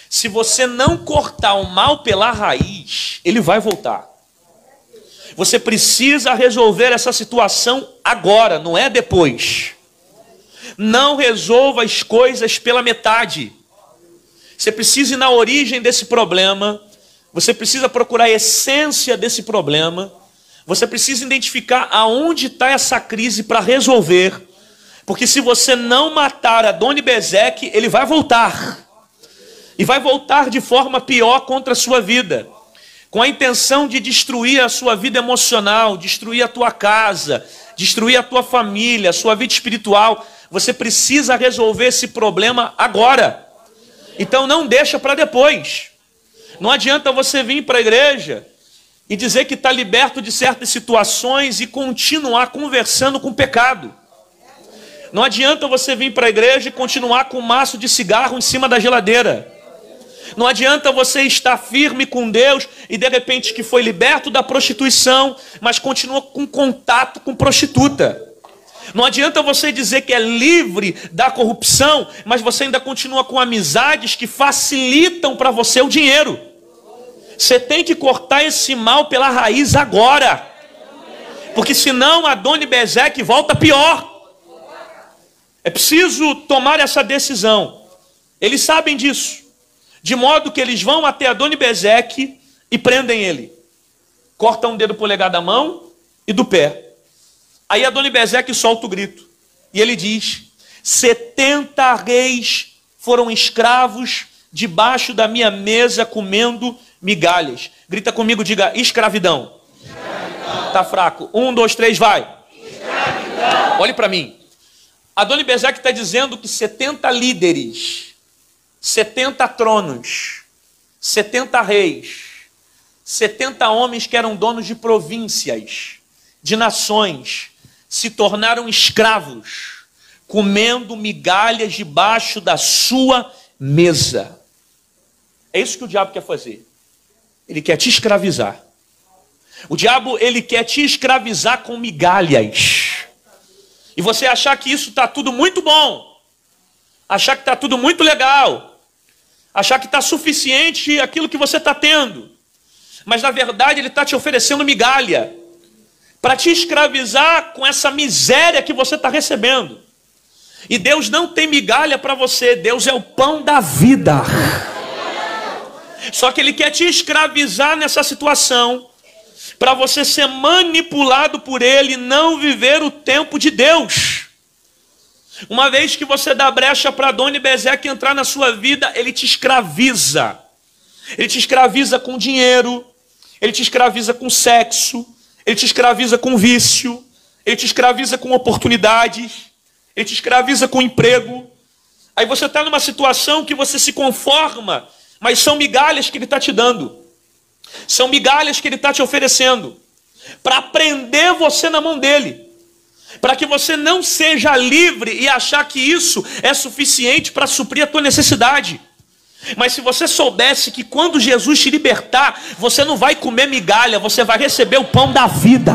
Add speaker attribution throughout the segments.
Speaker 1: Se você não cortar o mal pela raiz, ele vai voltar. Você precisa resolver essa situação agora, não é depois. Não resolva as coisas pela metade. Você precisa ir na origem desse problema. Você precisa procurar a essência desse problema. Você precisa identificar aonde está essa crise para resolver. Porque se você não matar Adoni-Bezeque, ele vai voltar. E vai voltar de forma pior contra a sua vida. Com a intenção de destruir a sua vida emocional, destruir a tua casa, destruir a tua família, a sua vida espiritual. Você precisa resolver esse problema agora. Então não deixa para depois. Não adianta você vir para a igreja e dizer que está liberto de certas situações e continuar conversando com o pecado. Não adianta você vir para a igreja e continuar com um maço de cigarro em cima da geladeira. Não adianta você estar firme com Deus e de repente que foi liberto da prostituição, mas continua com contato com prostituta. Não adianta você dizer que é livre da corrupção, mas você ainda continua com amizades que facilitam para você o dinheiro. Você tem que cortar esse mal pela raiz agora. Porque senão Adoni-Bezeque volta pior. É preciso tomar essa decisão. Eles sabem disso. De modo que eles vão até Adoni-Bezeque e prendem ele. Cortam um dedo polegar da mão e do pé. Aí Adoni-Bezeque solta o grito. E ele diz: 70 reis foram escravos debaixo da minha mesa comendo migalhas. Grita comigo, diga: escravidão. Escravidão. Tá fraco. 1, 2, 3, vai. Escravidão. Olhe para mim. Adoni-Bezeque está dizendo que 70 líderes, 70 tronos, 70 reis, 70 homens que eram donos de províncias, de nações, se tornaram escravos, comendo migalhas debaixo da sua mesa. É isso que o diabo quer fazer. Ele quer te escravizar. O diabo, ele quer te escravizar com migalhas. E você achar que isso está tudo muito bom. Achar que está tudo muito legal. Achar que está suficiente aquilo que você está tendo. Mas na verdade ele está te oferecendo migalha. Para te escravizar com essa miséria que você está recebendo. E Deus não tem migalha para você. Deus é o pão da vida. Só que ele quer te escravizar nessa situação, para você ser manipulado por ele e não viver o tempo de Deus. Uma vez que você dá brecha para Adoni-Bezeque entrar na sua vida, ele te escraviza. Ele te escraviza com dinheiro, ele te escraviza com sexo, ele te escraviza com vício, ele te escraviza com oportunidades, ele te escraviza com emprego. Aí você está numa situação que você se conforma, mas são migalhas que ele está te dando. São migalhas que ele está te oferecendo. Para prender você na mão dele. Para que você não seja livre e achar que isso é suficiente para suprir a tua necessidade. Mas se você soubesse que quando Jesus te libertar, você não vai comer migalha, você vai receber o pão da vida.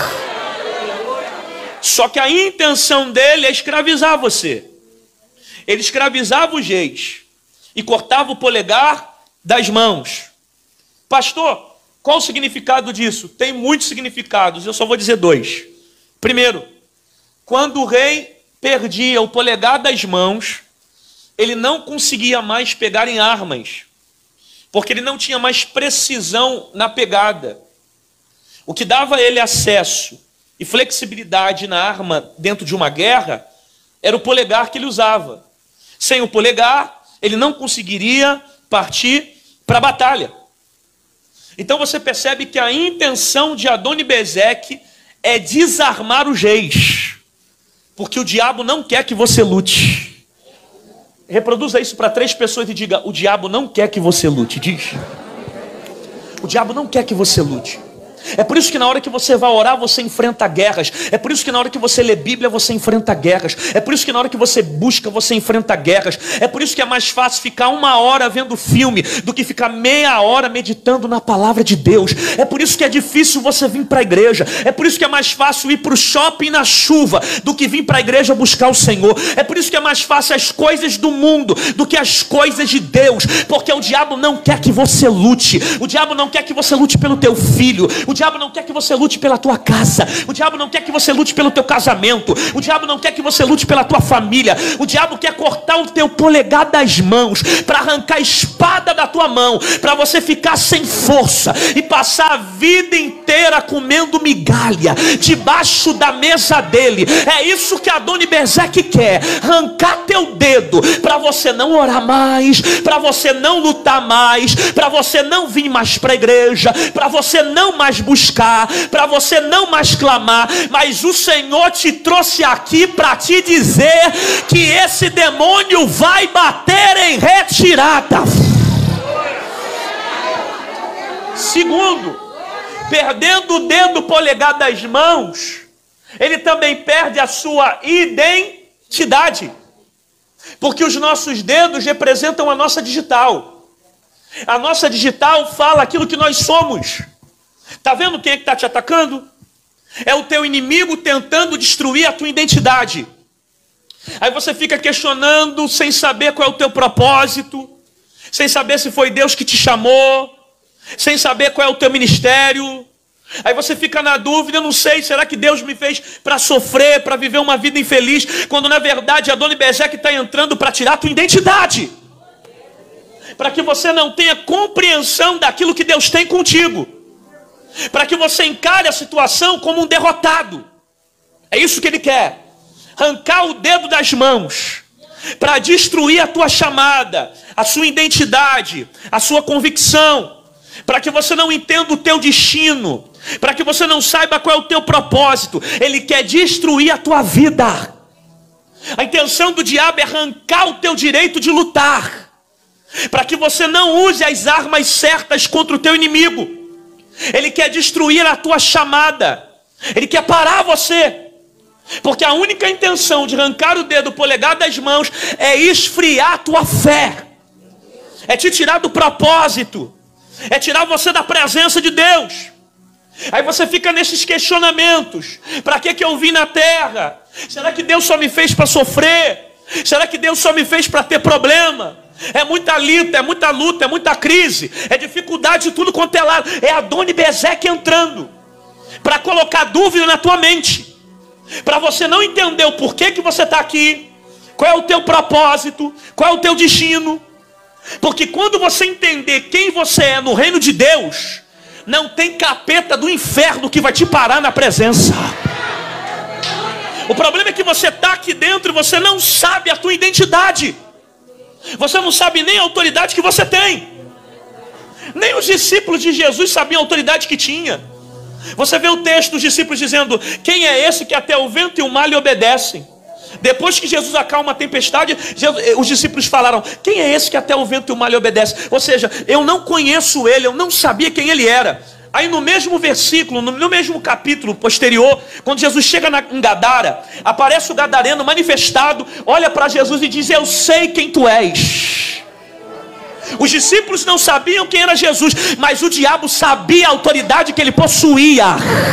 Speaker 1: Só que a intenção dele é escravizar você. Ele escravizava os reis e cortava o polegar das mãos. Pastor, qual o significado disso? Tem muitos significados, eu só vou dizer 2. Primeiro, quando o rei perdia o polegar das mãos, ele não conseguia mais pegar em armas, porque ele não tinha mais precisão na pegada. O que dava a ele acesso e flexibilidade na arma dentro de uma guerra era o polegar que ele usava. Sem o polegar, ele não conseguiria partir para a batalha. Então você percebe que a intenção de Adoni-Bezeque é desarmar os reis, porque o diabo não quer que você lute. Reproduza isso para 3 pessoas e diga: o diabo não quer que você lute. Diz: o diabo não quer que você lute. É por isso que na hora que você vai orar, você enfrenta guerras. É por isso que na hora que você lê Bíblia, você enfrenta guerras. É por isso que na hora que você busca, você enfrenta guerras. É por isso que é mais fácil ficar 1 hora vendo filme do que ficar meia hora meditando na palavra de Deus. É por isso que é difícil você vir para a igreja. É por isso que é mais fácil ir para o shopping na chuva do que vir para a igreja buscar o Senhor. É por isso que é mais fácil as coisas do mundo do que as coisas de Deus. Porque o diabo não quer que você lute. O diabo não quer que você lute pelo teu filho. O diabo não quer que você lute pela tua casa. O diabo não quer que você lute pelo teu casamento. O diabo não quer que você lute pela tua família. O diabo quer cortar o teu polegar das mãos, para arrancar a espada da tua mão, para você ficar sem força e passar a vida inteira comendo migalha debaixo da mesa dele. É isso que Adoni-Bezek quer, arrancar teu dedo, para você não orar mais, para você não lutar mais, para você não vir mais para a igreja, para você não mais buscar, para você não mais clamar. Mas o Senhor te trouxe aqui para te dizer que esse demônio vai bater em retirada. Segundo, perdendo o dedo polegar das mãos, ele também perde a sua identidade, porque os nossos dedos representam a nossa digital. A nossa digital fala aquilo que nós somos. Está vendo quem é que está te atacando? É o teu inimigo tentando destruir a tua identidade. Aí você fica questionando, sem saber qual é o teu propósito, sem saber se foi Deus que te chamou, sem saber qual é o teu ministério. Aí você fica na dúvida, não sei, será que Deus me fez para sofrer, para viver uma vida infeliz, quando na verdade Adoni-Bezek está entrando para tirar a tua identidade, para que você não tenha compreensão daquilo que Deus tem contigo, para que você encare a situação como um derrotado. É isso que ele quer, arrancar o dedo das mãos, para destruir a tua chamada, a sua identidade, a sua convicção, para que você não entenda o teu destino, para que você não saiba qual é o teu propósito. Ele quer destruir a tua vida. A intenção do diabo é arrancar o teu direito de lutar, para que você não use as armas certas contra o teu inimigo. Ele quer destruir a tua chamada, ele quer parar você, porque a única intenção de arrancar o dedo polegar das mãos é esfriar a tua fé, é te tirar do propósito, é tirar você da presença de Deus. Aí você fica nesses questionamentos: para que eu vim na terra? Será que Deus só me fez para sofrer? Será que Deus só me fez para ter problema? É muita luta, é muita crise, é dificuldade de tudo quanto é lado. É Adoni-Bezek entrando para colocar dúvida na tua mente, para você não entender o porquê que você está aqui, qual é o teu propósito, qual é o teu destino. Porque quando você entender quem você é no reino de Deus, não tem capeta do inferno que vai te parar na presença. O problema é que você está aqui dentro e você não sabe a tua identidade. Você não sabe nem a autoridade que você tem. Nem os discípulos de Jesus sabiam a autoridade que tinha. Você vê o texto dos discípulos dizendo: quem é esse que até o vento e o mar lhe obedecem? Depois que Jesus acalma a tempestade, os discípulos falaram: quem é esse que até o vento e o mar lhe obedece? Ou seja, eu não conheço ele, eu não sabia quem ele era. Aí no mesmo versículo, no mesmo capítulo posterior, quando Jesus chega em Gadara, aparece o gadareno manifestado, olha para Jesus e diz: eu sei quem tu és. Os discípulos não sabiam quem era Jesus, mas o diabo sabia a autoridade que ele possuía.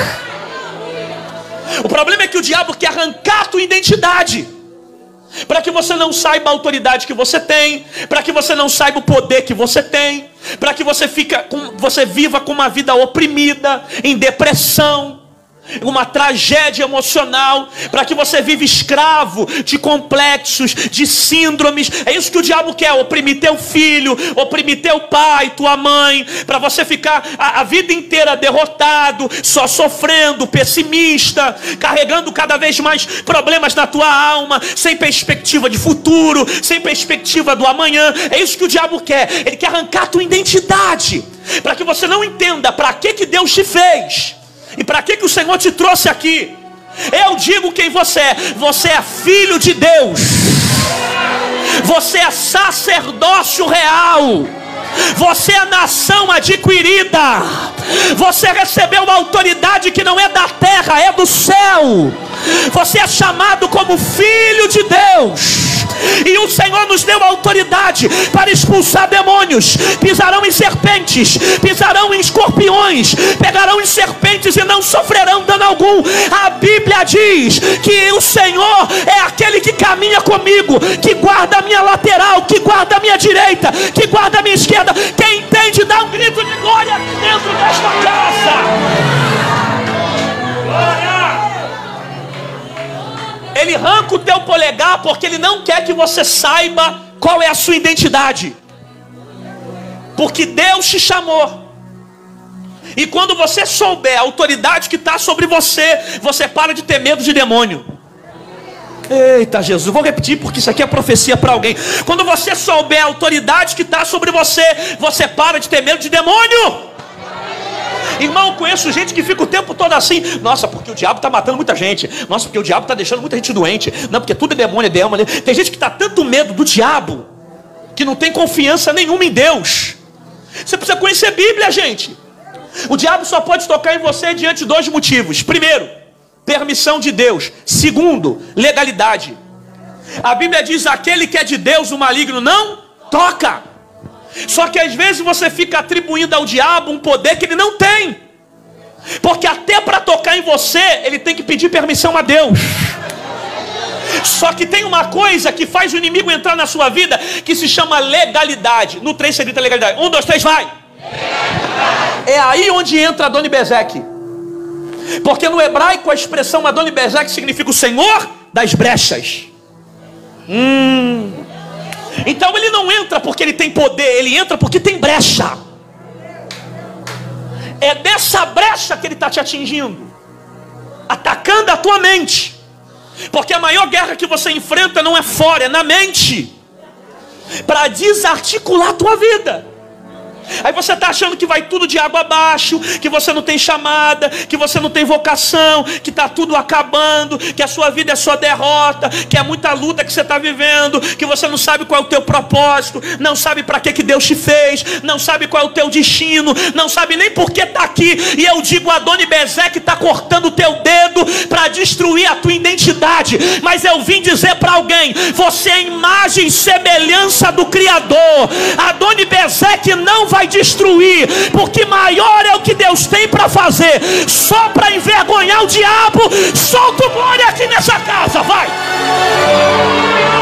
Speaker 1: O problema é que o diabo quer arrancar a tua identidade, para que você não saiba a autoridade que você tem, para que você não saiba o poder que você tem, para que você viva com uma vida oprimida, em depressão, uma tragédia emocional, para que você viva escravo de complexos, de síndromes. É isso que o diabo quer: oprimir teu filho, oprimir teu pai, tua mãe, para você ficar a vida inteira derrotado, só sofrendo, pessimista, carregando cada vez mais problemas na tua alma, sem perspectiva de futuro, sem perspectiva do amanhã. É isso que o diabo quer. Ele quer arrancar a tua identidade, para que você não entenda para que Deus te fez e para que o Senhor te trouxe aqui. Eu digo quem você é. Você é filho de Deus. Você é sacerdócio real. Você é nação adquirida. Você recebeu uma autoridade que não é da terra, é do céu. Você é chamado como filho de Deus. E o Senhor nos deu autoridade para expulsar demônios. Pisarão em serpentes, pisarão em escorpiões, pegarão em serpentes e não sofrerão dano algum. A Bíblia diz que o Senhor é aquele que caminha comigo, que guarda a minha lateral, que guarda a minha direita, que guarda a minha esquerda. Quem entende, dá um grito de glória dentro desta casa. Glória! Ele arranca o teu polegar porque ele não quer que você saiba qual é a sua identidade. Porque Deus te chamou. E quando você souber a autoridade que está sobre você, você para de ter medo de demônio. Eita Jesus, vou repetir porque isso aqui é profecia para alguém. Quando você souber a autoridade que está sobre você, você para de ter medo de demônio. Irmão, conheço gente que fica o tempo todo assim. Nossa, porque o diabo está matando muita gente. Nossa, porque o diabo está deixando muita gente doente. Não, porque tudo é demônio, é demônio. Tem gente que está tanto medo do diabo que não tem confiança nenhuma em Deus. Você precisa conhecer a Bíblia, gente. O diabo só pode tocar em você diante de dois motivos. Primeiro, permissão de Deus. Segundo, legalidade. A Bíblia diz: aquele que é de Deus, o maligno não toca. Só que às vezes você fica atribuindo ao diabo um poder que ele não tem. Porque até para tocar em você, ele tem que pedir permissão a Deus. Só que tem uma coisa que faz o inimigo entrar na sua vida, que se chama legalidade. No 3 você grita legalidade. 1, 2, 3, vai! É aí onde entra Adoni-Bezeque. Porque no hebraico a expressão Adoni-Bezeque significa o Senhor das brechas. Então ele não entra porque ele tem poder, ele entra porque tem brecha. É dessa brecha que ele está te atingindo, atacando a tua mente. Porque a maior guerra que você enfrenta não é fora, é na mente, para desarticular a tua vida. Aí você está achando que vai tudo de água abaixo, que você não tem chamada, que você não tem vocação, que está tudo acabando, que a sua vida é só derrota, que é muita luta que você está vivendo, que você não sabe qual é o teu propósito, não sabe para que Deus te fez, não sabe qual é o teu destino, não sabe nem por que está aqui. E eu digo: Adoni-Bezeque está cortando o teu dedo para destruir a tua identidade. Mas eu vim dizer para alguém: você é imagem e semelhança do Criador. Adoni-Bezeque não vai destruir, porque maior é o que Deus tem para fazer. Só para envergonhar o diabo. Solta o glória aqui nessa casa, vai!